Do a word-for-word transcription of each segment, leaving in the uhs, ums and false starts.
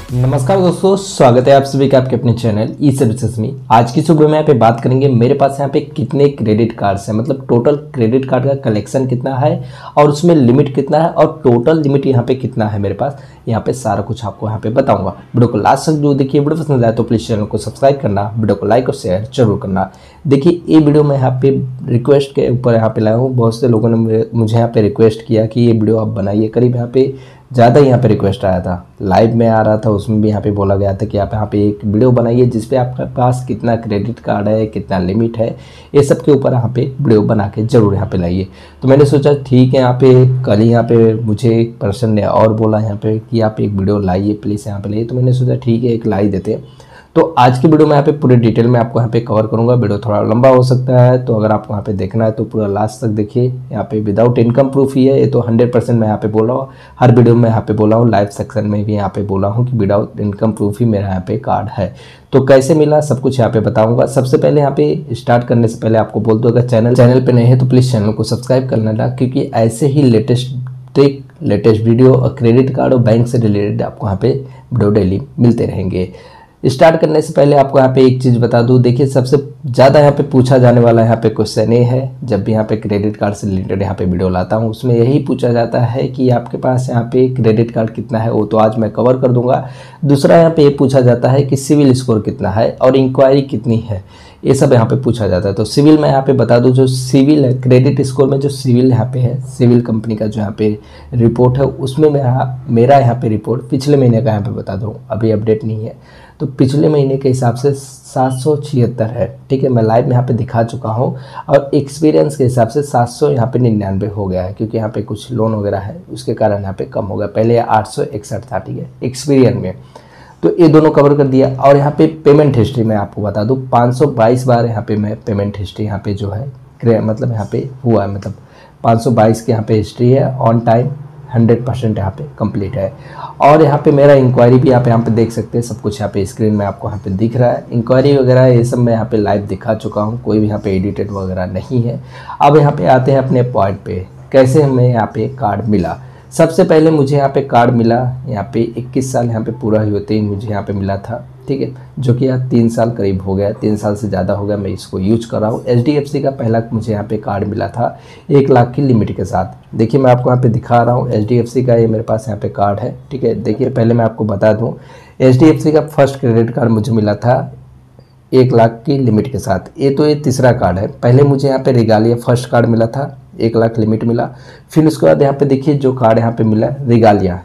नमस्कार दोस्तों, स्वागत है आप सभी का आपके अपने चैनल ई सर्विसेज में। आज की सुबह में यहाँ पे बात करेंगे मेरे पास यहाँ पे कितने क्रेडिट कार्ड्स हैं, मतलब टोटल क्रेडिट कार्ड का कलेक्शन कितना है और उसमें लिमिट कितना है और टोटल लिमिट यहाँ पे कितना है मेरे पास। यहाँ पे सारा कुछ आपको यहाँ पे बताऊंगा। वीडियो को लास्ट तक जो देखिए, वीडियो पसंद आए तो प्लीज़ चैनल को सब्सक्राइब करना, वीडियो को लाइक और शेयर जरूर करना। देखिए ये वीडियो मैं यहाँ पे रिक्वेस्ट के ऊपर यहाँ पे लाया हूँ। बहुत से लोगों ने मुझे यहाँ पे रिक्वेस्ट किया कि ये वीडियो आप बनाइए। करीब यहाँ पे ज़्यादा यहाँ पे रिक्वेस्ट आया था, लाइव में आ रहा था, उसमें भी यहाँ पे बोला गया था कि आप यहाँ पे एक वीडियो बनाइए जिस पे आपके पास कितना क्रेडिट कार्ड है, कितना लिमिट है, ये सब के ऊपर यहाँ पे वीडियो बना के ज़रूर यहाँ पे लाइए। तो मैंने सोचा ठीक है, यहाँ पे कल ही यहाँ पे मुझे एक पर्सन ने और बोला यहाँ पे कि आप एक वीडियो लाइए प्लीज़ यहाँ पे लाइए। तो मैंने सोचा ठीक है एक लाई देते हैं। तो आज की वीडियो में यहाँ पे पूरे डिटेल में आपको यहाँ पे कवर करूँगा। वीडियो थोड़ा लंबा हो सकता है, तो अगर आपको यहाँ पे देखना है तो पूरा लास्ट तक देखिए। यहाँ पे विदाउट इनकम प्रूफ ही है, ये तो हंड्रेड परसेंट मैं यहाँ पे बोल रहा हूँ। हर वीडियो में यहाँ पे बोला हूँ, लाइव सेक्शन में भी यहाँ पे बोला हूँ कि विदाउट इनकम प्रूफ ही मेरा यहाँ पे कार्ड है। तो कैसे मिला सब कुछ यहाँ पे बताऊँगा। सबसे पहले यहाँ पे स्टार्ट करने से पहले आपको बोल दो, अगर चैनल चैनल पर नहीं है तो प्लीज़ चैनल को सब्सक्राइब कर लेना, क्योंकि ऐसे ही लेटेस्ट ट्रिक, लेटेस्ट वीडियो और क्रेडिट कार्ड और बैंक से रिलेटेड आपको यहाँ पे वीडियो डेली मिलते रहेंगे। स्टार्ट करने से पहले आपको यहाँ पे एक चीज़ बता दूँ। देखिए सबसे ज़्यादा यहाँ पे पूछा जाने वाला यहाँ पे क्वेश्चन ये है, जब भी यहाँ पे क्रेडिट कार्ड से रिलेटेड यहाँ पे वीडियो लाता हूँ उसमें यही पूछा जाता है कि आपके पास यहाँ पे क्रेडिट कार्ड कितना है। वो तो आज मैं कवर कर दूंगा। दूसरा यहाँ पे ये पूछा जाता है कि सिविल स्कोर कितना है और इंक्वायरी कितनी है, ये सब यहाँ पे पूछा जाता है। तो सिविल मैं यहाँ पे बता दूँ, जो सिविल है क्रेडिट स्कोर में जो सिविल यहाँ पे है, सिविल कंपनी का जो यहाँ पे रिपोर्ट है उसमें मेरा मेरा यहाँ पे रिपोर्ट पिछले महीने का यहाँ पे बता दूँ, अभी अपडेट नहीं है। तो पिछले महीने के हिसाब से सात सौ छिहत्तर है, ठीक है। मैं लाइव में यहाँ पे दिखा चुका हूँ और एक्सपीरियंस के हिसाब से सात सौ यहाँ पे निन्यानवे हो गया है, क्योंकि यहाँ पे कुछ लोन वगैरह है उसके कारण यहाँ पे कम हो गया। पहले आठ सौ इकसठ था, ठीक है, एक्सपीरियंस में। तो ये दोनों कवर कर दिया। और यहाँ पे पेमेंट हिस्ट्री मैं आपको बता दूँ, पाँच सौ बाईस बार यहाँ पे मैं पेमेंट हिस्ट्री यहाँ पे जो है मतलब यहाँ पे हुआ है, मतलब पाँच सौ बाईस की यहाँ पे हिस्ट्री है। ऑन टाइम हंड्रेड परसेंट यहाँ पे कंप्लीट है। और यहाँ पे मेरा इंक्वायरी भी आप यहाँ पे देख सकते हैं, सब कुछ यहाँ पे स्क्रीन में आपको यहाँ पे दिख रहा है। इंक्वायरी वगैरह ये सब मैं यहाँ पे लाइव दिखा चुका हूँ, कोई भी यहाँ पे एडिटेड वगैरह नहीं है। अब यहाँ पे आते हैं अपने पॉइंट पे, कैसे हमें यहाँ पे कार्ड मिला। सबसे पहले मुझे यहाँ पे कार्ड मिला यहाँ पे इक्कीस साल यहाँ पे पूरा ही होते ही मुझे यहाँ पे मिला था, ठीक है, जो कि यहाँ तीन साल करीब हो गया, तीन साल से ज़्यादा हो गया मैं इसको यूज कर रहा हूँ। एच डी एफ सी का पहला मुझे यहाँ पे कार्ड मिला था एक लाख की लिमिट के साथ। देखिए मैं आपको यहाँ पे दिखा रहा हूँ, एच डी एफ सी का ये मेरे पास यहाँ पे कार्ड है, ठीक है। देखिए पहले मैं आपको बता दूँ, एच डी एफ सी का फर्स्ट क्रेडिट कार्ड मुझे मिला था एक लाख की लिमिट के साथ। ये तो ये तीसरा कार्ड है। पहले मुझे यहाँ पे रिगालिया फर्स्ट कार्ड मिला था, एक लाख लिमिट मिला। फिर उसके बाद यहाँ पे देखिए जो कार्ड यहाँ पे मिला रिगालिया,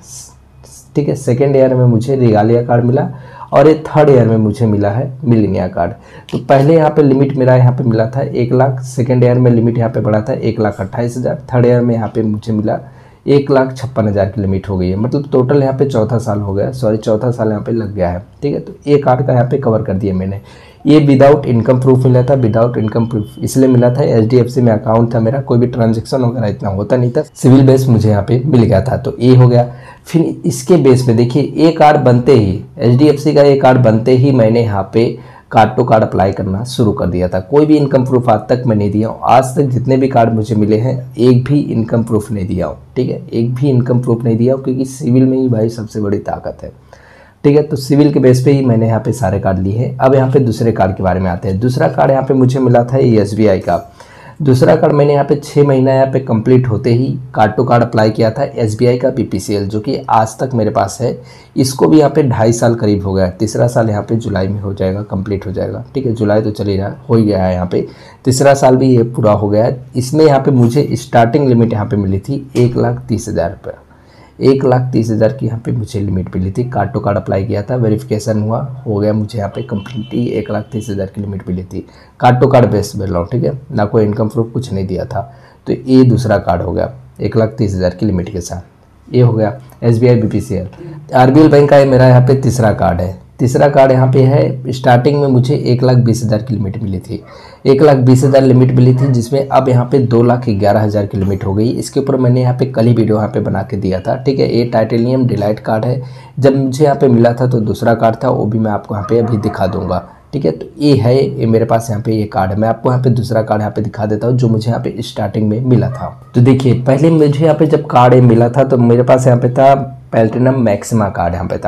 ठीक है, सेकेंड ईयर में मुझे रिगालिया कार्ड मिला और ये थर्ड ईयर में मुझे मिला है मिलेनिया कार्ड। तो पहले यहाँ पे लिमिट मेरा यहाँ पे मिला था एक लाख, सेकेंड ईयर में लिमिट यहाँ पे बढ़ा था एक लाख अट्ठाईस हज़ार, थर्ड ईयर में यहाँ पे मुझे मिला एक लाख छप्पन हज़ार की लिमिट हो गई है। मतलब टोटल यहाँ पे चौथा साल हो गया, सॉरी चौथा साल यहाँ पे लग गया है, ठीक है। तो ये कार्ड का यहाँ पे कवर कर दिया मैंने। ये विदाउट इनकम प्रूफ मिला था, विदाउट इनकम प्रूफ इसलिए मिला था, एच डी एफ सी में अकाउंट था मेरा, कोई भी ट्रांजेक्शन वगैरह इतना होता नहीं था, सिविल बेस मुझे यहाँ पे मिल गया था। तो ये हो गया। फिर इसके बेस पे देखिए ये कार्ड बनते ही, एच डी एफ सी का ये कार्ड बनते ही मैंने यहाँ पे कार्ड टू कार्ड अप्लाई करना शुरू कर दिया था। कोई भी इनकम प्रूफ आज तक मैं नहीं दिया हूँ। आज तक जितने भी कार्ड मुझे मिले हैं एक भी इनकम प्रूफ नहीं दिया हूँ, ठीक है, एक भी इनकम प्रूफ नहीं दिया हूँ, क्योंकि सिविल में ही भाई सबसे बड़ी ताकत है, ठीक है। तो सिविल के बेस पे ही मैंने यहाँ पे सारे कार्ड लिए हैं। अब यहाँ पे दूसरे कार्ड के बारे में आते हैं। दूसरा कार्ड यहाँ पे मुझे मिला था ये एस बी आई का। दूसरा कार्ड मैंने यहाँ पे छः महीना यहाँ पे कंप्लीट होते ही कार्ड टू कार्ड अप्लाई किया था, एस बी आई का बी पी सी एल, जो कि आज तक मेरे पास है। इसको भी यहाँ पे ढाई साल करीब हो गया, तीसरा साल यहाँ पे जुलाई में हो जाएगा, कंप्लीट हो जाएगा, ठीक है। जुलाई तो चल ही रहा हो ही गया है, यहाँ पे तीसरा साल भी ये पूरा हो गया है। इसमें यहाँ पे मुझे स्टार्टिंग लिमिट यहाँ पे मिली थी एक लाख तीस हज़ार रुपये, एक लाख तीस हज़ार की यहाँ पे मुझे लिमिट मिली थी। कार्ड टू कार्ड अप्लाई किया था, वेरिफिकेशन हुआ, हो गया, मुझे यहाँ पे कंप्लीट ही एक लाख तीस हज़ार की लिमिट मिली थी। कार्ड टू कार्ड बेस बोल रहा हूँ, ठीक है, ना कोई इनकम प्रूफ कुछ नहीं दिया था। तो ये दूसरा कार्ड हो गया एक लाख तीस हज़ार की लिमिट के साथ। ये हो गया S B I B P C L. R B L bank का ये मेरा यहाँ पे तीसरा कार्ड है। तीसरा कार्ड यहाँ पे है, स्टार्टिंग में मुझे एक लाख बीस हज़ार की लिमिट मिली थी, एक लाख बीस हज़ार लिमिट मिली थी, जिसमें अब यहाँ पे दो लाख ग्यारह हज़ार की लिमिट हो गई। इसके ऊपर मैंने यहाँ पे कल ही वीडियो यहाँ पे बना के दिया था, ठीक है। ये टाइटेनियम डिलाइट कार्ड है। जब मुझे यहाँ पे मिला था तो दूसरा कार्ड था, वो भी मैं आपको यहाँ पे अभी दिखा दूंगा, ठीक है। तो ये है, ये मेरे पास यहाँ पे ये कार्ड है। मैं आपको यहाँ पे दूसरा कार्ड यहाँ पे दिखा देता हूँ जो मुझे यहाँ पे स्टार्टिंग में मिला था। तो देखिए पहले मुझे यहाँ पे जब कार्ड मिला था तो मेरे पास यहाँ पे था प्लैटिनम मैक्सिमा कार्ड यहाँ पे था,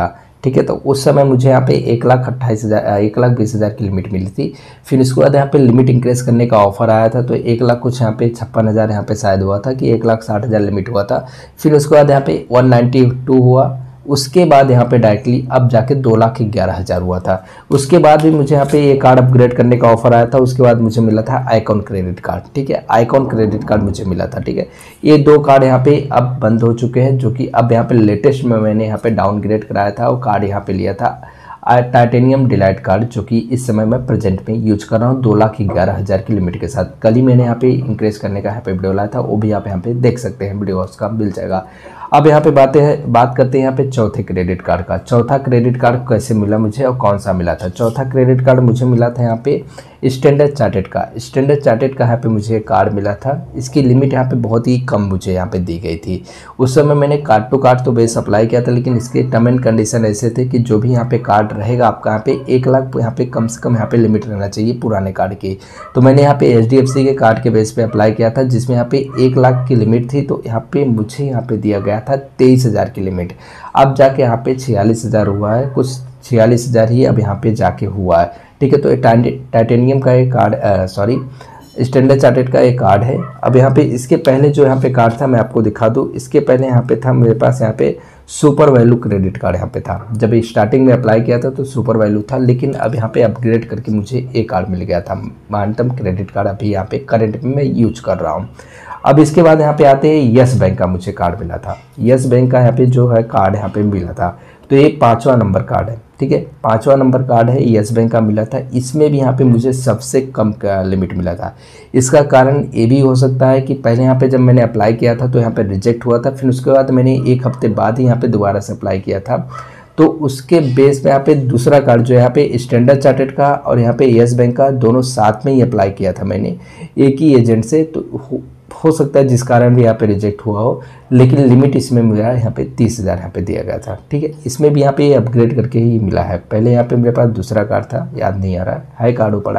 ठीक है। तो उस समय मुझे यहाँ पे एक लाख अट्ठाईस हज़ार एक लाख बीस हज़ार की लिमिट मिली थी। फिर उसके बाद यहाँ पे लिमिट इंक्रीज करने का ऑफर आया था, तो एक लाख कुछ यहाँ पे छप्पन हज़ार यहाँ पे शायद हुआ था कि एक लाख साठ हज़ार लिमिट हुआ था। फिर उसके बाद यहाँ पे वन नाइन्टी टू हुआ, उसके बाद यहाँ पे डायरेक्टली अब जाके दो लाख ग्यारह हज़ार हुआ था। उसके बाद भी मुझे यहाँ पे ये कार्ड अपग्रेड करने का ऑफर आया था। उसके बाद मुझे मिला था आइकॉन क्रेडिट कार्ड, ठीक है, आइकॉन क्रेडिट कार्ड मुझे मिला था, ठीक है। ये दो कार्ड यहाँ पे अब बंद हो चुके हैं, जो कि अब यहाँ पे लेटेस्ट में मैंने यहाँ पे डाउनग्रेड कराया था और कार्ड यहाँ पे लिया था टाइटेनियम डिलाइट कार्ड, जो कि इस समय मैं प्रेजेंट में यूज कर रहा हूँ दो लाख ग्यारह हज़ार की लिमिट के साथ। कल ही मैंने यहाँ पे इंक्रीज करने का यहाँ पे वीडियो लाया था, वो भी आप यहाँ पे देख सकते हैं, वीडियो उसका मिल जाएगा। अब यहाँ पे बातें हैं बात करते हैं यहाँ पे चौथे क्रेडिट कार्ड का। चौथा क्रेडिट कार्ड कैसे मिला मुझे और कौन सा मिला था? चौथा क्रेडिट कार्ड मुझे मिला था यहाँ पे स्टैंडर्ड चार्टेड का। स्टैंडर्ड चार्टेड का यहाँ पे मुझे कार्ड मिला था। इसकी लिमिट यहाँ पे बहुत ही कम मुझे यहाँ पे दी गई थी। उस समय मैंने कार्ड टू कार्ड तो बेस अप्लाई किया था, लेकिन इसके टर्म एंड कंडीशन ऐसे थे कि जो भी यहाँ पे कार्ड रहेगा आपका यहाँ पे एक लाख यहाँ पे कम से कम यहाँ पे लिमिट रहना चाहिए पुराने कार्ड की। तो मैंने यहाँ पे एच डी एफ सी के कार्ड के बेस पे अप्लाई किया था, जिसमें यहाँ पे एक लाख की लिमिट थी। तो यहाँ पे मुझे यहाँ पे दिया गया था तेईस हज़ार की लिमिट। अब जाके यहाँ पे छियालीस हज़ार हुआ है, कुछ छियालीस हज़ार ही अब यहाँ पे जाके हुआ है, ठीक है। तो टाइटेनियम का एक कार्ड, सॉरी स्टैंडर्ड चार्टेड का एक कार्ड है। अब यहाँ पे इसके पहले जो यहाँ पे कार्ड था मैं आपको दिखा दूँ। इसके पहले यहाँ पे था मेरे पास यहाँ पे सुपर वैल्यू क्रेडिट कार्ड यहाँ पे था। जब स्टार्टिंग में अप्लाई किया था तो सुपर वैल्यू था, लेकिन अब यहाँ पे अपग्रेड करके मुझे एक कार्ड मिल गया था, मानटम क्रेडिट कार्ड। अभी यहाँ पे करंट में मैं यूज कर रहा हूँ। अब इसके बाद यहाँ पे आते हैं यस बैंक का मुझे कार्ड मिला था। यस बैंक का यहाँ पे जो है कार्ड यहाँ पे मिला था, तो ये पांचवा नंबर कार्ड है, ठीक है, पांचवा नंबर कार्ड है, यस बैंक का मिला था। इसमें भी यहाँ पे मुझे सबसे कम का लिमिट मिला था। इसका कारण ये भी हो सकता है कि पहले यहाँ पे जब मैंने अप्लाई किया था तो यहाँ पे रिजेक्ट हुआ था, फिर उसके बाद मैंने एक हफ्ते बाद ही यहाँ पे दोबारा से अप्लाई किया था, तो उसके बेस पे यहाँ पे दूसरा कार्ड जो है यहाँ पे स्टैंडर्ड चार्टेड का और यहाँ पे यस बैंक का दोनों साथ में ही अप्लाई किया था मैंने एक ही एजेंट से। तो हो, हो सकता है जिस कारण भी यहाँ पे रिजेक्ट हुआ हो, लेकिन लिमिट इसमें मिला यहाँ पे तीस हज़ार यहाँ पे दिया गया था, ठीक है। इसमें भी यहाँ पे अपग्रेड करके ही मिला है। पहले यहाँ पे मेरे पास दूसरा कार्ड था, याद नहीं आ रहा है, कार्ड पड़ा,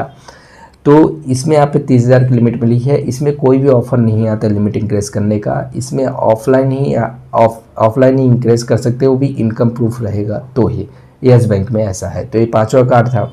तो इसमें यहाँ पे तीस हज़ार की लिमिट मिली है। इसमें कोई भी ऑफर नहीं आता लिमिट इंक्रीज करने का। इसमें ऑफलाइन ही ऑफ ऑफलाइन ही इंक्रीज कर सकते हो, वो भी इनकम प्रूफ रहेगा तो ही। यस बैंक में ऐसा है। तो ये पांचवा कार्ड था।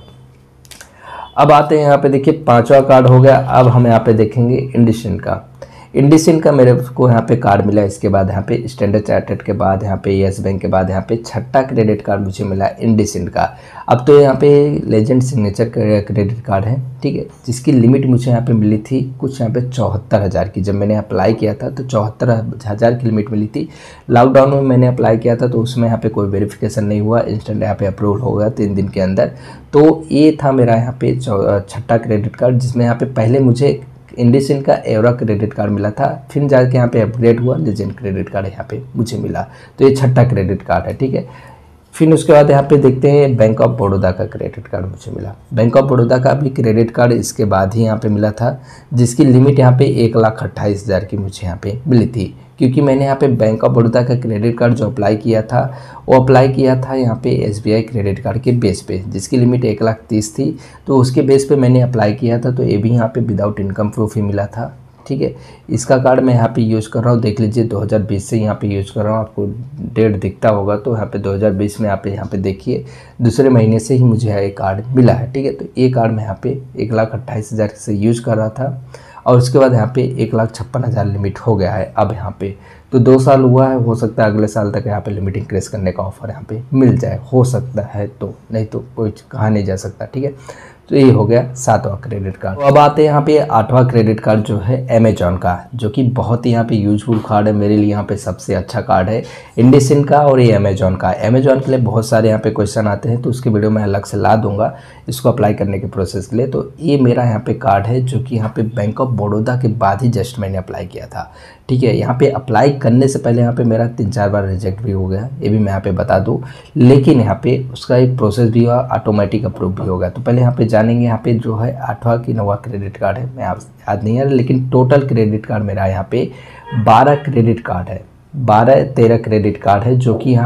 अब आते हैं यहाँ पे, देखिए पांचवा कार्ड हो गया। अब हम यहाँ पे देखेंगे इंडसिंड का। इंडसिंड का मेरे को यहाँ पे कार्ड मिला। इसके बाद यहाँ पे स्टैंडर्ड चार्टेड के बाद यहाँ पे यस बैंक के बाद यहाँ पे छठा क्रेडिट कार्ड मुझे मिला इंडसिंड का। अब तो यहाँ पे लेजेंड सिग्नेचर क्रेडिट कार्ड है, ठीक है, जिसकी लिमिट मुझे यहाँ पे मिली थी कुछ यहाँ पे चौहत्तर हज़ार की। जब मैंने अप्लाई किया था तो चौहत्तर हज़ार की लिमिट मिली थी। लॉकडाउन में मैंने अप्लाई किया था तो उसमें यहाँ पे कोई वेरिफिकेशन नहीं हुआ, इंस्टेंट यहाँ पे अप्रूवल हो गया तीन दिन के अंदर। तो ये था मेरा यहाँ पे छठा क्रेडिट कार्ड, जिसमें यहाँ पे पहले मुझे इंडसिंड का एवरा क्रेडिट कार्ड मिला था, फिर जाके यहाँ पे अपग्रेड हुआ लेजेंड क्रेडिट कार्ड यहाँ पे मुझे मिला। तो ये छठा क्रेडिट कार्ड है, ठीक है। फिर उसके बाद यहाँ पे देखते हैं बैंक ऑफ बड़ौदा का क्रेडिट कार्ड मुझे मिला। बैंक ऑफ बड़ौदा का भी क्रेडिट कार्ड इसके बाद ही यहाँ पे मिला था, जिसकी लिमिट यहाँ पे एक लाख अट्ठाईस हज़ार की मुझे यहाँ पे मिली थी, क्योंकि मैंने यहाँ पे बैंक ऑफ बड़ौदा का क्रेडिट कार्ड जो अप्लाई किया था वो अप्लाई किया था यहाँ पे S B I credit card के बेस पे, जिसकी लिमिट एक लाख तीस थी। तो उसके बेस पे मैंने अप्लाई किया था, तो ये भी यहाँ पे विदाउट इनकम प्रूफ ही मिला था, ठीक है। इसका कार्ड मैं यहाँ पे यूज़ कर रहा हूँ, देख लीजिए दो हज़ार बीस से यहाँ पे यूज़ कर रहा हूँ। आपको डेट दिखता होगा, तो यहाँ पे दो हज़ार बीस में आप यहाँ पे देखिए दूसरे महीने से ही मुझे ये कार्ड मिला है, ठीक है। तो ये कार्ड मैं यहाँ पे एक लाख अट्ठाईस हज़ार से यूज़ कर रहा था, और उसके बाद यहाँ पे एक लाख छप्पन हज़ार लिमिट हो गया है अब यहाँ पे। तो दो साल हुआ है, हो सकता है अगले साल तक यहाँ पे लिमिट इंक्रीज करने का ऑफर यहाँ पे मिल जाए, हो सकता है, तो नहीं तो कोई कहा नहीं जा सकता, ठीक है। तो ये हो गया सातवां क्रेडिट कार्ड। तो अब आते हैं यहाँ पे आठवां क्रेडिट कार्ड जो है अमेजॉन का, जो कि बहुत ही यहाँ पे यूजफुल कार्ड है मेरे लिए। यहाँ पे सबसे अच्छा कार्ड है इंडसिंड का और ये अमेजॉन का। अमेजॉन के लिए बहुत सारे यहाँ पे क्वेश्चन आते हैं, तो उसके वीडियो मैं अलग से ला दूंगा इसको अप्लाई करने के प्रोसेस के लिए। तो ये मेरा यहाँ पे कार्ड है, जो कि यहाँ पे बैंक ऑफ बड़ौदा के बाद ही जस्ट मैंने अप्लाई किया था, ठीक है। यहाँ पे अप्लाई करने से पहले यहाँ पे मेरा तीन चार बार रिजेक्ट भी हो गया, ये भी मैं यहाँ पे बता दूँ, लेकिन यहाँ पे उसका एक प्रोसेस भी हुआ, ऑटोमेटिक अप्रूव भी हो गया। तो पहले यहाँ पे जानेंगे यहाँ पे जो है आठवां की नवा क्रेडिट कार्ड है, मैं आप याद नहीं है, लेकिन टोटल क्रेडिट कार्ड मेरा यहाँ पे बारह क्रेडिट कार्ड है, बारह तेरह क्रेडिट कार्ड है, जो कि यहाँ पे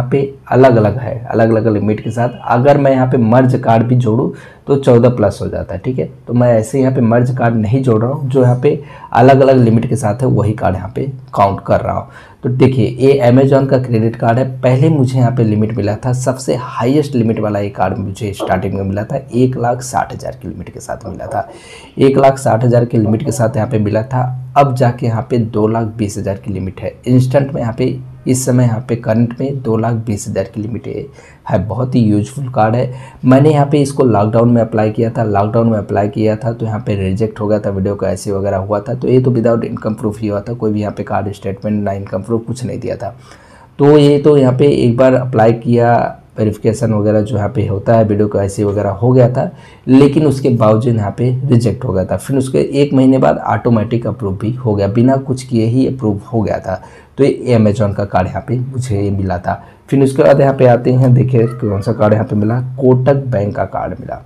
अलग अलग है, अलग अलग लिमिट के साथ। अगर मैं यहाँ पे मर्ज कार्ड भी जोड़ूँ तो चौदह प्लस हो जाता है, ठीक है। तो मैं ऐसे यहाँ पे मर्ज कार्ड नहीं जोड़ रहा हूँ, जो यहाँ पे अलग अलग लिमिट के साथ है वही कार्ड यहाँ पे काउंट कर रहा हूँ। तो देखिए ये अमेजॉन का क्रेडिट कार्ड है। पहले मुझे यहाँ पे लिमिट मिला था, सबसे हाईएस्ट लिमिट वाला ये कार्ड मुझे स्टार्टिंग में मिला था, एक लाख साठ हज़ार की लिमिट के साथ मिला था। एक लाख साठ हज़ार की लिमिट के साथ यहाँ पे मिला था। अब जाके यहाँ पे दो लाख बीस हज़ार की लिमिट है इंस्टेंट में। यहाँ पे इस समय यहाँ पे करंट में दो लाख बीस हज़ार की लिमिट है, है बहुत ही यूजफुल कार्ड है। मैंने यहाँ पे इसको लॉकडाउन में अप्लाई किया था, लॉकडाउन में अप्लाई किया था तो यहाँ पे रिजेक्ट हो गया था, वीडियो का ऐसे वगैरह हुआ था। तो ये तो विदाउट इनकम प्रूफ ही हुआ था, कोई भी यहाँ पे कार्ड स्टेटमेंट ना इनकम प्रूफ कुछ नहीं दिया था। तो ये तो यहाँ पे एक बार अप्लाई किया, वेरिफिकेशन वगैरह जो यहाँ पे होता है वीडियो का ऐसे वगैरह हो गया था, लेकिन उसके बावजूद यहाँ पे रिजेक्ट हो गया था। फिर उसके एक महीने बाद ऑटोमेटिक अप्रूव भी हो गया, बिना कुछ किए ही अप्रूव हो गया था। तो ये अमेजॉन का कार्ड यहाँ पे मुझे ये मिला था। फिर उसके बाद यहाँ पे आते हैं, देखिए कौन सा कार्ड यहाँ पे मिला, कोटक बैंक का कार्ड मिला।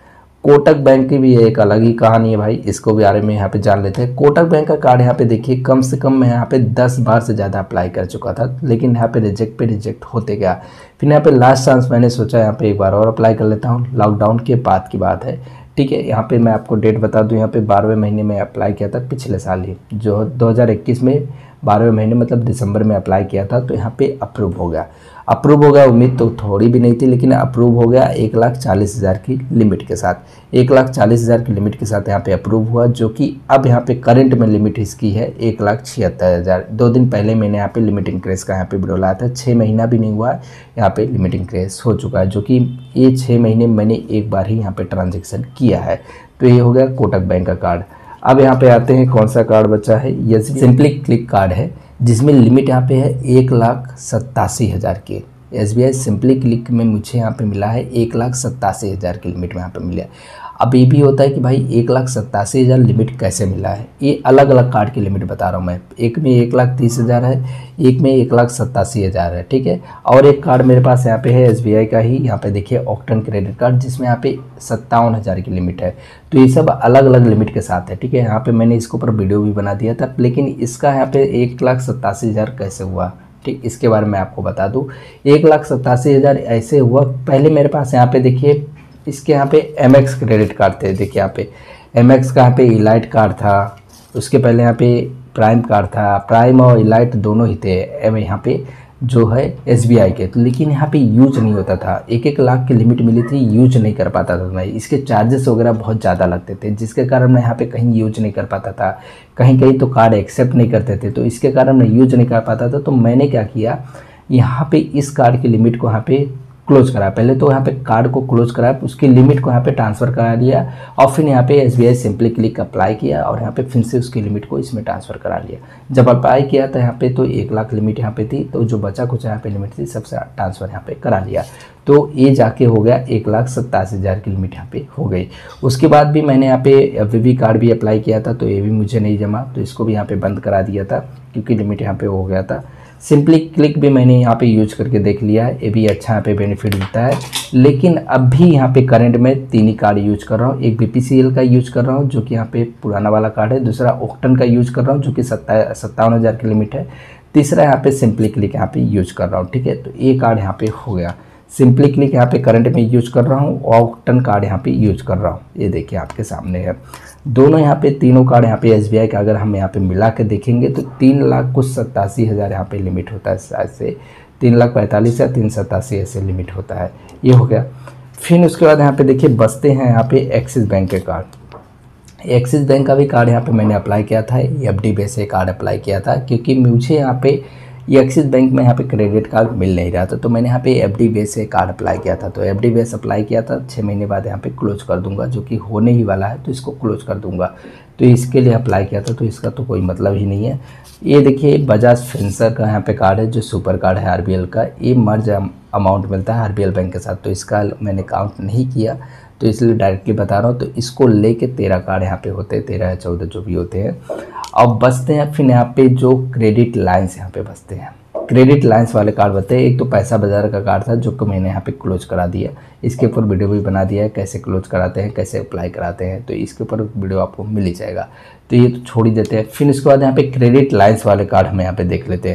कोटक बैंक की भी एक अलग ही कहानी है भाई, इसको भी बारे में यहाँ पे जान लेते हैं। कोटक बैंक का कार्ड यहाँ पे देखिए कम से कम मैं यहाँ पे दस बार से ज़्यादा अप्लाई कर चुका था, लेकिन यहाँ पे रिजेक्ट पे रिजेक्ट होते गया। फिर यहाँ पे लास्ट चांस मैंने सोचा यहाँ पे एक बार और अप्लाई कर लेता हूँ, लॉकडाउन के बाद की बात है, ठीक है। यहाँ पे मैं आपको डेट बता दूँ, यहाँ पे बारहवें महीने में अप्लाई किया था पिछले साल ही, जो दो हज़ार इक्कीस में बारहवें महीने मतलब दिसंबर में अप्लाई किया था। तो यहाँ पे अप्रूव हो गया, अप्रूव हो गया, उम्मीद तो थोड़ी भी नहीं थी लेकिन अप्रूव हो गया एक लाख चालीस हज़ार की लिमिट के साथ। एक लाख चालीस हज़ार की लिमिट के साथ यहाँ पे अप्रूव हुआ, जो कि अब यहाँ पे करंट में लिमिट इसकी है एक लाख छिहत्तर हज़ार। दो दिन पहले मैंने यहाँ पे लिमिट इंक्रेस का यहाँ पे वीडियो लाया था, छः महीना भी नहीं हुआ यहाँ पे लिमिट इंक्रेस हो चुका है, जो कि ये छः महीने मैंने एक बार ही यहाँ पे ट्रांजेक्शन किया है। तो ये हो गया कोटक बैंक का कार्ड। अब यहाँ पे आते हैं कौन सा कार्ड बचा है, ये सिंपली क्लिक कार्ड है, जिसमें लिमिट यहाँ पे है एक लाख सत्तासी हज़ार की। S B I simply click में मुझे यहाँ पे मिला है एक लाख सत्तासी हज़ार की लिमिट में यहाँ पे मिला है। अब ये भी होता है कि भाई एक लाख सत्तासी हज़ार लिमिट कैसे मिला है, ये अलग अलग कार्ड की लिमिट बता रहा हूँ मैं। एक में एक लाख तीस हज़ार है, एक में एक लाख सत्तासी हज़ार है, ठीक है। और एक कार्ड मेरे पास यहाँ पे है एस बी आई का ही, यहाँ पे देखिए ऑक्टन क्रेडिट कार्ड, जिसमें यहाँ पे सत्तावन हज़ार की लिमिट है। तो ये सब अलग अलग लिमिट के साथ है, ठीक है। यहाँ पे मैंने इसके ऊपर वीडियो भी बना दिया था, लेकिन इसका यहाँ पे एक लाख सत्तासी हज़ार कैसे हुआ, ठीक, इसके बारे में आपको बता दूं। एक लाख सत्तासी हज़ार ऐसे हुआ, पहले मेरे पास यहाँ पे देखिए इसके यहाँ पे एम एक्स क्रेडिट कार्ड थे, देखिए यहाँ पे एम एक्स का यहाँ पे इलाइट कार्ड था, उसके पहले यहाँ पे प्राइम कार्ड था, प्राइम और इलाइट दोनों ही थे एम यहाँ पे जो है एस बी आई के। तो लेकिन यहाँ पे यूज नहीं होता था, एक एक लाख की लिमिट मिली थी, यूज नहीं कर पाता था मैं, इसके चार्जेस वगैरह बहुत ज़्यादा लगते थे, जिसके कारण मैं यहाँ पे कहीं यूज नहीं कर पाता था, कहीं कहीं तो कार्ड एक्सेप्ट नहीं करते थे, तो इसके कारण मैं यूज नहीं कर पाता था। तो मैंने क्या किया, यहाँ पे इस कार्ड की लिमिट को यहाँ पे क्लोज करा, पहले तो यहाँ पे कार्ड को क्लोज करा, उसकी लिमिट को यहाँ पे ट्रांसफ़र करा दिया, और फिर यहाँ पे S B I simply click apply किया और यहाँ पे फिर से उसकी लिमिट को इसमें ट्रांसफ़र करा लिया। जब अप्लाई किया था यहाँ पे तो एक लाख लिमिट यहाँ पे थी, तो जो बचा कुछ यहाँ पे लिमिट थी सबसे ट्रांसफ़र यहाँ पे करा लिया। तो ये जाके हो गया एक लाख सत्तासी हज़ार की लिमिट यहाँ पे हो गई। उसके बाद भी मैंने यहाँ पे वी वी कार्ड भी अप्लाई किया था, तो ये भी मुझे नहीं जमा, तो इसको भी यहाँ पे बंद करा दिया था क्योंकि लिमिट यहाँ पे हो गया था। सिंपली क्लिक भी मैंने यहाँ पे यूज करके देख लिया है, ये भी अच्छा यहाँ पे बेनिफिट देता है। लेकिन अब भी यहाँ पे करंट में तीन ही कार्ड यूज कर रहा हूँ, एक बी पी सी एल का यूज कर रहा हूँ जो कि यहाँ पे पुराना वाला कार्ड है, दूसरा ऑक्टन का यूज कर रहा हूँ जो कि सत्ता सत्तावन हज़ार की लिमिट है, तीसरा यहाँ पे सिंपली क्लिक यहाँ पे यूज कर रहा हूँ, ठीक है। तो ये कार्ड यहाँ पे हो गया, सिंपली क्लिक यहाँ पे करंट में यूज कर रहा हूँ, ऑक्टन कार्ड यहाँ पे यूज कर रहा हूँ, ये देखिए आपके सामने है। दोनों यहाँ पे तीनों कार्ड यहाँ पे एस बी आई का अगर हम यहाँ पे मिला के देखेंगे तो तीन लाख कुछ सत्तासी हज़ार यहाँ पे लिमिट होता है, शायद से तीन लाख पैंतालीस या तीन सत्तासी ऐसे लिमिट होता है, ये हो गया। फिर उसके बाद यहाँ पे देखिए बचते हैं यहाँ पे एक्सिस बैंक के कार्ड। एक्सिस बैंक का भी कार्ड यहाँ पे मैंने अप्लाई किया था, एफ डी बेस से कार्ड अप्लाई किया था क्योंकि मुझे यहाँ पे ये एक्सिस बैंक में यहाँ पे क्रेडिट कार्ड मिल नहीं रहा था, तो मैंने यहाँ पे एफ डी बेस से कार्ड अप्लाई किया था। तो एफ डी बेस अप्लाई किया था, छः महीने बाद यहाँ पे क्लोज कर दूंगा, जो कि होने ही वाला है, तो इसको क्लोज कर दूंगा। तो इसके लिए अप्लाई किया था, तो इसका तो कोई मतलब ही नहीं है। ये देखिए बजाज फिंसर का यहाँ पे कार्ड है जो सुपर कार्ड है आर बी एल का, ये मर्ज अमाउंट मिलता है आर बी एल बैंक के साथ, तो इसका मैंने काउंट नहीं किया, तो इसलिए डायरेक्टली बता रहा हूँ। तो इसको लेके तेरह कार्ड यहाँ पे होते हैं, तेरह या चौदह जो भी होते हैं। अब बचते हैं फिर यहाँ पे जो क्रेडिट लाइन्स यहाँ पे बचते हैं, क्रेडिट लाइन्स वाले कार्ड बचते हैं। एक तो पैसा बाजार का कार्ड था जो कि मैंने यहाँ पे क्लोज करा दिया, इसके ऊपर वीडियो भी बना दिया है कैसे क्लोज कराते हैं, कैसे अप्लाई कराते हैं, तो इसके ऊपर वीडियो आपको मिल ही जाएगा, तो ये तो छोड़ ही देते हैं। फिर इसके बाद यहाँ पे क्रेडिट लाइन्स वाले कार्ड हम यहाँ पे देख लेते हैं।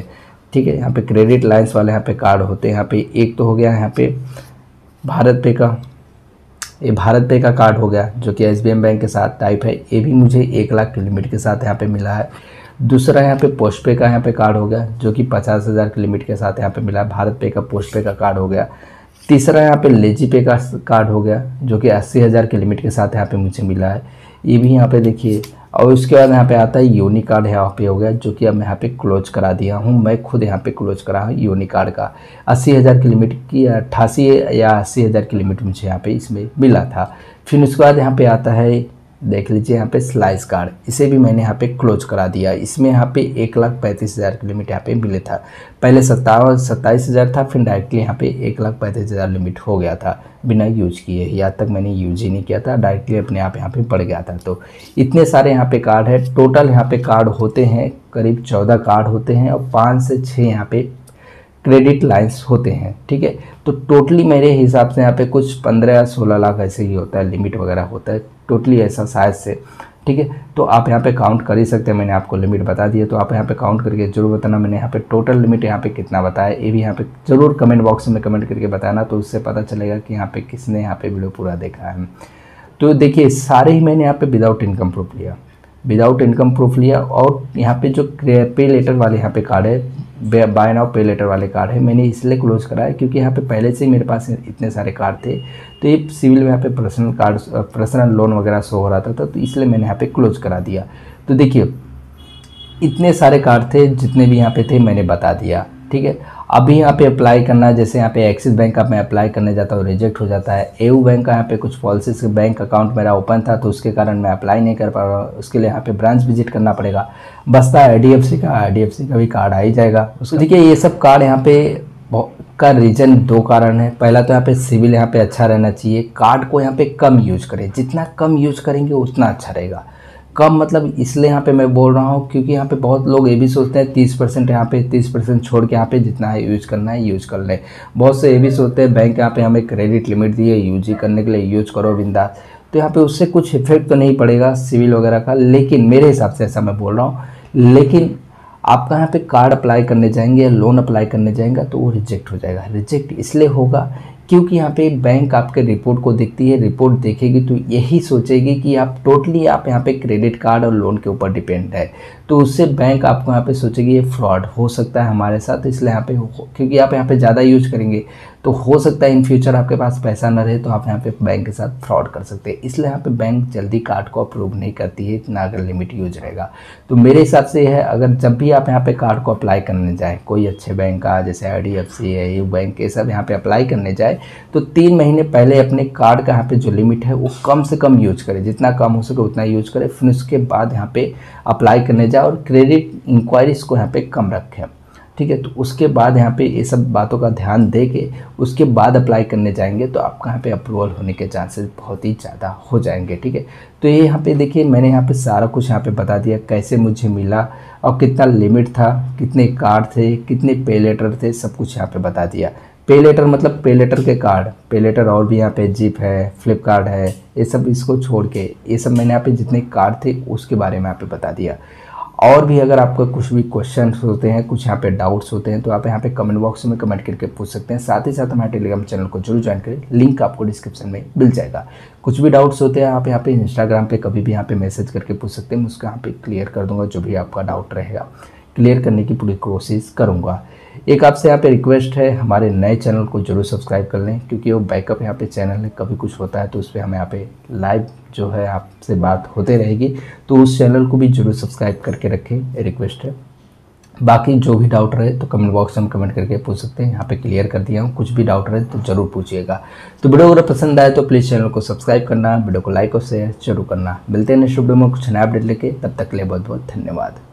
ठीक है। यहाँ पे क्रेडिट लाइन्स वाले यहाँ पे कार्ड होते हैं। यहाँ पे एक तो हो गया यहाँ पे भारत पे का, ये भारत पे का कार्ड हो गया जो कि एस बी आई बैंक के साथ टाइप है। ये भी मुझे एक लाख की लिमिट के साथ यहाँ पे मिला है। दूसरा यहाँ पे पोस्ट पे का यहाँ पे कार्ड हो गया जो कि पचास हज़ार की लिमिट के साथ यहाँ पे मिला है। भारत पे का पोस्ट पे का कार्ड हो गया। तीसरा यहाँ पे लेजी पे का कार्ड हो गया जो कि अस्सी हज़ार की लिमिट के साथ यहाँ पे मुझे मिला है। ये भी यहाँ पे देखिए। और उसके बाद यहाँ पे आता है यूनी कार्ड यहाँ पे हो गया जो कि अब मैं यहाँ पे क्लोज करा दिया हूँ। मैं खुद यहाँ पे क्लोज करा हूँ यूनी कार्ड का। अस्सी हज़ार की लिमिट की अट्ठासी या अस्सी हज़ार की लिमिट मुझे यहाँ पे इसमें मिला था। फिर उसके बाद यहाँ पे आता है, देख लीजिए यहाँ पे स्लाइस कार्ड, इसे भी मैंने यहाँ पे क्लोज करा दिया। इसमें यहाँ पे एक लाख पैंतीस हज़ार की लिमिट यहाँ पे मिले था। पहले सत्तावन सत्ताईस हज़ार था, फिर डायरेक्टली यहाँ पे एक लाख पैंतीस हज़ार लिमिट हो गया था बिना यूज किए। यहाँ तक मैंने यूज ही नहीं किया था, डायरेक्टली अपने आप यहाँ पे बढ़ गया था। तो इतने सारे यहाँ पे कार्ड है। टोटल यहाँ पे कार्ड होते हैं करीब चौदह कार्ड होते हैं और पाँच से छः यहाँ पे क्रेडिट लाइन्स होते हैं, ठीक है। तो टोटली मेरे हिसाब से यहाँ पे कुछ पंद्रह या सोलह लाख ऐसे ही होता है, लिमिट वगैरह होता है टोटली ऐसा शायद से, ठीक है। तो आप यहाँ पे काउंट कर ही सकते हैं। मैंने आपको लिमिट बता दी है तो आप यहाँ पे काउंट करके जरूर बताना मैंने यहाँ पे टोटल लिमिट यहाँ पे कितना बताया। ये भी यहाँ पे जरूर कमेंट बॉक्स में कमेंट करके बताना, तो उससे पता चलेगा कि यहाँ पे किसने यहाँ पे वीडियो पूरा देखा है। तो देखिए सारे ही मैंने यहाँ पे विदाउट इनकम प्रूफ लिया, विदाउट इनकम प्रूफ लिया। और यहाँ पे जो पे लेटर वाले यहाँ पे कार्ड है, बाय नाउ पे लेटर वाले कार्ड है, मैंने इसलिए क्लोज कराया क्योंकि यहाँ पे पहले से ही मेरे पास इतने सारे कार्ड थे। तो ये सिविल में यहाँ पे पर्सनल कार्ड पर्सनल लोन वगैरह शो हो रहा था, तो इसलिए मैंने यहाँ पे क्लोज करा दिया। तो देखिए इतने सारे कार्ड थे, जितने भी यहाँ पे थे मैंने बता दिया, ठीक है। अभी यहाँ पे अप्लाई करना है, जैसे यहाँ पे एक्सिस बैंक का मैं अप्लाई करने जाता हूँ रिजेक्ट हो जाता है। एयू बैंक का यहाँ पे कुछ पॉलिसी से बैंक अकाउंट मेरा ओपन था तो उसके कारण मैं अप्लाई नहीं कर पा रहा हूँ, उसके लिए यहाँ पे ब्रांच विजिट करना पड़ेगा। बसता है आई डी एफ सी का, आई डी एफ सी का भी कार्ड आ ही जाएगा। उसको देखिए ये सब कार्ड यहाँ पे का रीज़न दो कारण है। पहला तो यहाँ पे सिविल यहाँ पे अच्छा रहना चाहिए। कार्ड को यहाँ पे कम यूज करें, जितना कम यूज करेंगे उतना अच्छा रहेगा। कम मतलब इसलिए यहाँ पे मैं बोल रहा हूँ क्योंकि यहाँ पे बहुत लोग ये भी सोचते हैं तीस परसेंट यहाँ पे तीस परसेंट छोड़ के यहाँ पे जितना है यूज करना है यूज कर ले। बहुत से ये भी सोचते हैं बैंक यहाँ पे हमें क्रेडिट लिमिट दी है यूज ही करने के लिए, यूज करो बिंदास। तो यहाँ पे उससे कुछ इफेक्ट तो नहीं पड़ेगा सिविल वगैरह का, लेकिन मेरे हिसाब से ऐसा मैं बोल रहा हूँ। लेकिन आपका यहाँ पे कार्ड अप्लाई करने जाएंगे या लोन अप्लाई करने जाएंगे तो वो रिजेक्ट हो जाएगा। रिजेक्ट इसलिए होगा क्योंकि यहाँ पे बैंक आपके रिपोर्ट को देखती है, रिपोर्ट देखेगी तो यही सोचेगी कि आप टोटली आप यहाँ पे क्रेडिट कार्ड और लोन के ऊपर डिपेंड है, तो उससे बैंक आपको यहाँ पे सोचेगी ये फ्रॉड हो सकता है हमारे साथ, इसलिए यहाँ पे क्योंकि आप यहाँ पे ज़्यादा यूज करेंगे तो हो सकता है इन फ्यूचर आपके पास पैसा न रहे तो आप यहाँ पे बैंक के साथ फ्रॉड कर सकते हैं। इसलिए यहाँ पे बैंक जल्दी कार्ड को अप्रूव नहीं करती है इतना अगर लिमिट यूज रहेगा। तो मेरे हिसाब से है अगर जब भी आप यहाँ पे कार्ड को अप्लाई करने जाए कोई अच्छे बैंक का, जैसे आई डी एफ सी है, यू बैंक, ये सब यहाँ पे अप्लाई करने जाए तो तीन महीने पहले अपने कार्ड का यहाँ पे जो लिमिट है वो कम से कम यूज करें, जितना कम हो सके उतना यूज करें। फिर उसके बाद यहाँ पे अप्लाई करने जाए और क्रेडिट इंक्वायरीज को यहाँ पे कम रखें, ठीक है। तो उसके बाद यहाँ पे ये सब बातों का ध्यान दे के उसके बाद अप्लाई करने जाएंगे तो आपका यहाँ पे अप्रूवल होने के चांसेस बहुत ही ज़्यादा हो जाएंगे, ठीक है। तो ये यहाँ पे देखिए मैंने यहाँ पे सारा कुछ यहाँ पे बता दिया कैसे मुझे मिला और कितना लिमिट था, कितने कार्ड थे, कितने पे लेटर थे, सब कुछ यहाँ पे बता दिया। पे लेटर मतलब पे लेटर के कार्ड, पे लेटर और भी यहाँ पे जिप है, फ्लिपकार्ट है, ये सब इसको छोड़ के ये सब मैंने यहाँ पे जितने कार्ड थे उसके बारे में यहाँ पे बता दिया। और भी अगर आपको कुछ भी क्वेश्चन होते हैं, कुछ यहाँ पे डाउट्स होते हैं तो आप यहाँ पे कमेंट बॉक्स में कमेंट करके पूछ सकते हैं। साथ ही साथ हमारे टेलीग्राम चैनल को जरूर ज्वाइन करें, लिंक आपको डिस्क्रिप्शन में मिल जाएगा। कुछ भी डाउट्स होते हैं आप यहाँ पे इंस्टाग्राम पे कभी भी यहाँ पे मैसेज करके पूछ सकते हैं, मैं उसका यहाँ पे क्लियर कर दूंगा। जो भी आपका डाउट रहेगा क्लियर करने की पूरी कोशिश करूँगा। एक आपसे यहाँ पे रिक्वेस्ट है, हमारे नए चैनल को जरूर सब्सक्राइब कर लें क्योंकि वो बैकअप यहाँ पे चैनल है, कभी कुछ होता है तो उस पर हमें यहाँ पे लाइव जो है आपसे बात होते रहेगी, तो उस चैनल को भी जरूर सब्सक्राइब करके रखें, रिक्वेस्ट है। बाकी जो भी डाउट रहे तो कमेंट बॉक्स में कमेंट करके पूछ सकते हैं, यहाँ पे क्लियर कर दिया हूँ। कुछ भी डाउट रहे तो ज़रूर पूछिएगा। तो वीडियो अगर पसंद आए तो प्लीज़ चैनल को सब्सक्राइब करना, वीडियो को लाइक और शेयर जरूर करना। मिलते हैं नेक्स्ट वीडियो में कुछ नया अपडेट लेके, तब तक के लिए बहुत बहुत धन्यवाद।